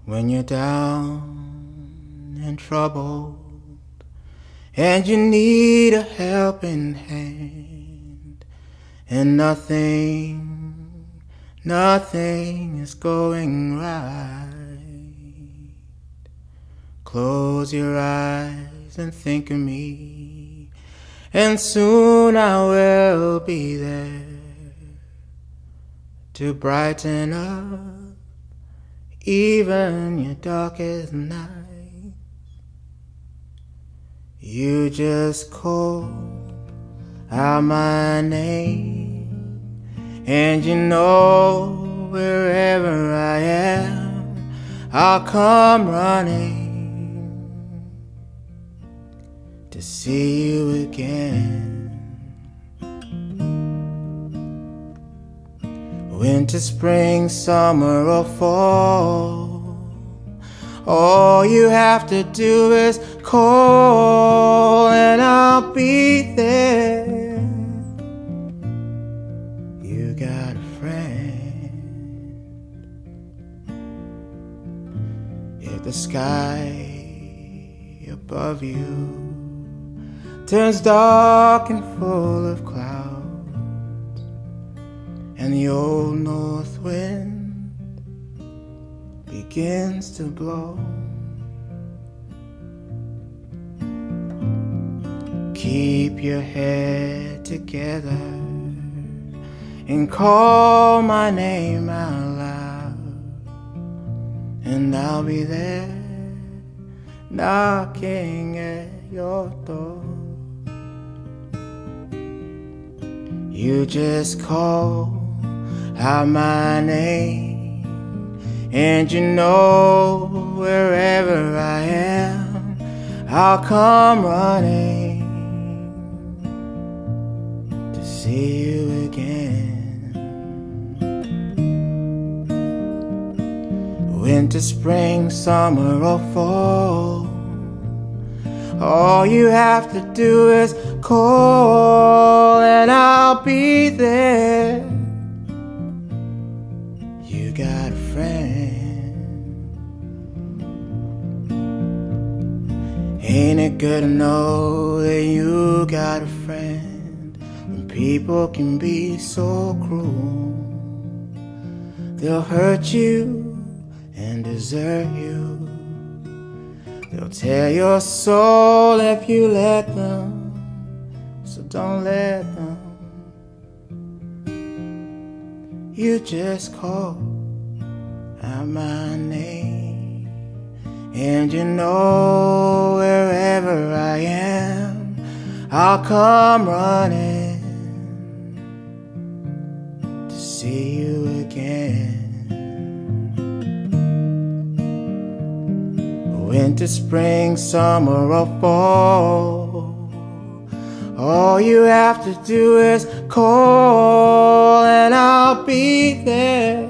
When you're down and troubled and you need a helping hand, and nothing is going right, close your eyes and think of me, and soon I will be there to brighten up even your darkest night. You just call out my name, and you know wherever I am, I'll come running to see you again. Winter, spring, summer, or fall, all you have to do is call and I'll be there. You got a friend. If the sky above you turns dark and full of clouds, and the old north wind begins to blow, keep your head together and call my name out loud, and I'll be there knocking at your door. You just call out my name, and you know wherever I am, I'll come running to see you again. Winter, spring, summer, or fall, all you have to do is call and I'll be there. You got a friend. Ain't it good to know that you got a friend? When people can be so cruel, they'll hurt you and desert you. They'll tear your soul if you let them, so don't let them. You just call out my name, and you know wherever I am, I'll come running to see you again. Winter, spring, summer, or fall, all you have to do is call and I'll be there.